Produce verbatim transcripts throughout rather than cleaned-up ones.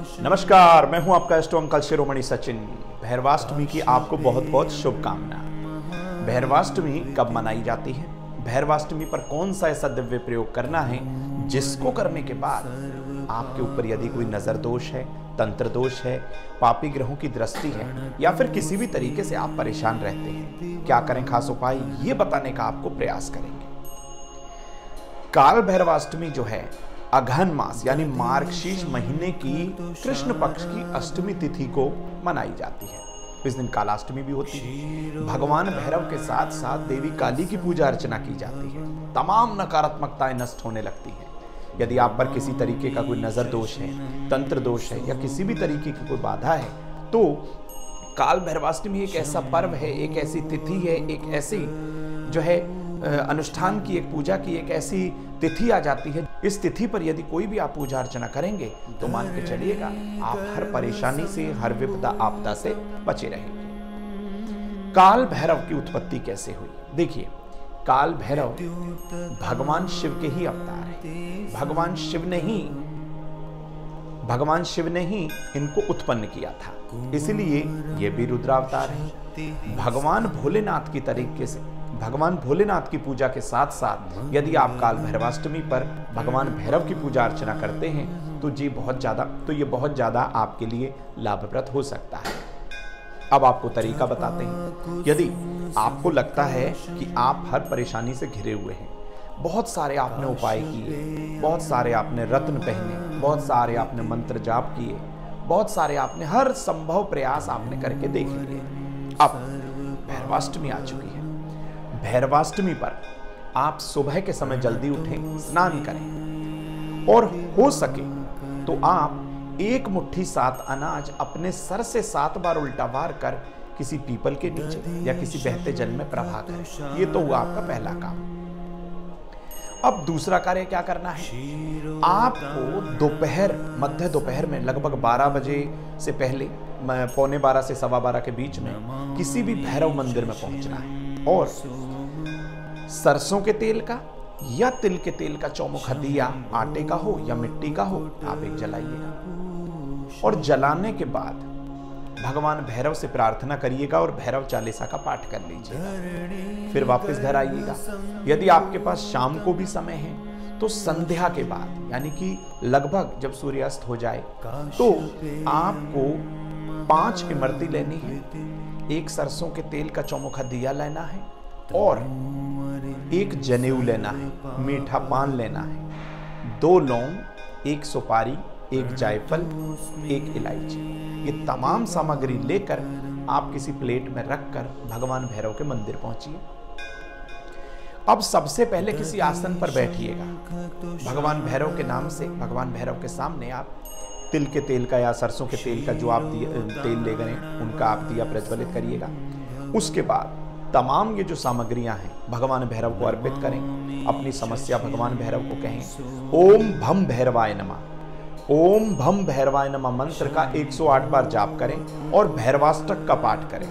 नमस्कार, मैं हूं आपका एस्ट्रो अंकल शिरोमणि सचिन। भैरवाष्टमी की आपको बहुत बहुत शुभकामना। भैरवाष्टमी कब मनाई जाती है? भैरवाष्टमी पर कौन सा ऐसा दिव्य प्रयोग करना है जिसको करने के बाद आपके ऊपर यदि कोई नजर दोष है, तंत्र दोष है, पापी ग्रहों की दृष्टि है या फिर किसी भी तरीके से आप परेशान रहते हैं, क्या करें? खास उपाय ये बताने का आपको प्रयास करेंगे। काल भैरवाष्टमी जो है अघन मास यानी मार्गशीर्ष महीने की कृष्ण पक्ष की अष्टमी तिथि को मनाई जाती है। इस दिन कालाष्टमी भी होती है। भगवान भैरव के साथ साथ देवी काली की पूजा अर्चना की जाती है। तमाम नकारात्मकताएं नष्ट होने लगती हैं। यदि आप पर किसी तरीके का कोई नजर दोष है, तंत्र दोष है या किसी भी तरीके की कोई बाधा है, तो काल भैरवाष्टमी एक ऐसा पर्व है, एक ऐसी तिथि है, एक ऐसी जो है अनुष्ठान की, एक पूजा की एक ऐसी तिथि आ जाती है। इस तिथि पर यदि कोई भी आप पूजा अर्चना करेंगे तो मान के चलिएगा आप हर परेशानी से, हर विपदा आपदा से बचे रहेंगे। काल भैरव की उत्पत्ति कैसे हुई? देखिए, काल भैरव भगवान शिव के ही अवतार है। भगवान शिव ने ही भगवान शिव ने ही इनको उत्पन्न किया था, इसलिए ये भी रुद्रावतार है। भगवान भोलेनाथ की तरीके से भगवान भोलेनाथ की पूजा के साथ साथ यदि आप काल भैरवाष्टमी पर भगवान भैरव की पूजा अर्चना करते हैं तो जी बहुत ज्यादा तो ये बहुत ज्यादा आपके लिए लाभप्रद हो सकता है। अब आपको तरीका बताते हैं। यदि आपको लगता है कि आप हर परेशानी से घिरे हुए हैं, बहुत सारे आपने उपाय किए, बहुत सारे आपने रत्न पहने, बहुत सारे आपने मंत्र जाप किए, बहुत सारे आपने हर संभव प्रयास आपने करके देख लिए, अब भैरवाष्टमी आ चुकी है। भैरवाष्टमी पर आप सुबह के समय जल्दी उठें, स्नान करें और हो सके तो आप एक मुट्ठी सात अनाज अपने सर से सात बार उल्टा वार कर किसी पीपल के नीचे या किसी बहते जल में प्रवाह करें। ये तो हुआ आपका पहला काम। अब दूसरा कार्य क्या करना है? आपको दोपहर मध्य दोपहर में लगभग बारह बजे से पहले, पौने बारह से सवा बारह के बीच में किसी भी भैरव मंदिर में पहुंचना है और सरसों के तेल का या तिल के तेल का चौमुखा दिया, आटे का हो या मिट्टी का हो, आप एक जलाइएगा और जलाने के बाद भगवान भैरव से प्रार्थना करिएगा और भैरव चालीसा का पाठ कर लीजिएगा। फिर वापस घर आइएगा। यदि आपके पास शाम को भी समय है तो संध्या के बाद यानी कि लगभग जब सूर्यास्त हो जाए तो आपको पांच इमरती लेनी है, एक सरसों के तेल का चौमुखा दिया लेना है और एक जनेऊ लेना है, मीठा पान लेना है, दो लौंग, एक सुपारी, एक जायफल, एक इलायची। ये तमाम सामग्री लेकर आप किसी प्लेट में रखकर भगवान भैरव के मंदिर पहुंचिए। अब सबसे पहले किसी आसन पर बैठिएगा। भगवान भैरव के नाम से भगवान भैरव के सामने आप तिल के तेल का या सरसों के तेल का जो आप तेल ले गए उनका आप दिया प्रज्वलित करिएगा। उसके बाद तमाम ये जो सामग्रियां हैं भगवान भैरव को अर्पित करें। अपनी समस्या भगवान भैरव को कहें। ओम भम भैरवाय नमः, ओम भम भैरवाय नमः मंत्र का एक सौ आठ बार जाप करें और भैरवाष्टक का पाठ करें।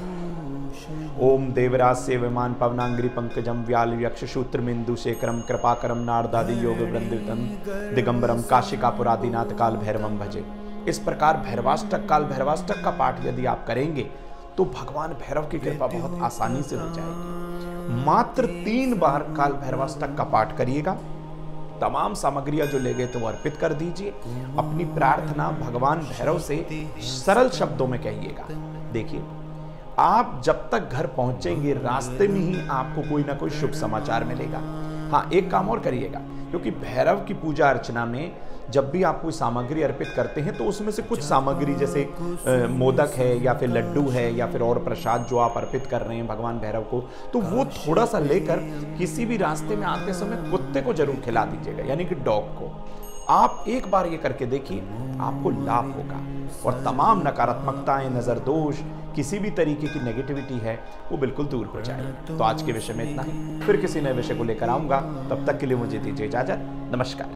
ओम देवराज से विमान पवनांग्री पंकजम व्याल यक्ष शूत्रमिंदु शेखरम कृपाकरम नारदादि योग वृंदितम दिगंबरम काशिकापुरादिनाथ काल भैरवम भजे। इस प्रकार भैरवाष्टक काल भैरवाष्टक का पाठ यदि आप करेंगे तो भगवान भैरव की कृपा बहुत आसानी से हो जाएगी। मात्र तीन बार काल भैरवाष्टक का पाठ करिएगा। तमाम सामग्रियां जो ले गए तो वो अर्पित कर दीजिए। अपनी प्रार्थना भगवान भैरव से सरल शब्दों में कहिएगा। देखिए, आप जब तक घर पहुंचेंगे रास्ते में ही आपको कोई ना कोई शुभ समाचार मिलेगा। हाँ, एक काम और करिएगा, क्योंकि भैरव की पूजा अर्चना में जब भी आप कोई सामग्री अर्पित करते हैं तो उसमें से कुछ सामग्री जैसे आ, मोदक है या फिर लड्डू है या फिर और प्रसाद जो आप अर्पित कर रहे हैं भगवान भैरव को, तो वो थोड़ा सा लेकर किसी भी रास्ते में आते समय कुत्ते को जरूर खिला दीजिएगा, यानी कि डॉग को। आप एक बार ये करके देखिए, आपको लाभ होगा और तमाम नकारात्मकताएं, नजर दोष, किसी भी तरीके की नेगेटिविटी है वो बिल्कुल दूर हो जाएगी। तो आज के विषय में इतना ही, फिर किसी नए विषय को लेकर आऊंगा। तब तक के लिए मुझे दीजिए इजाजत। नमस्कार।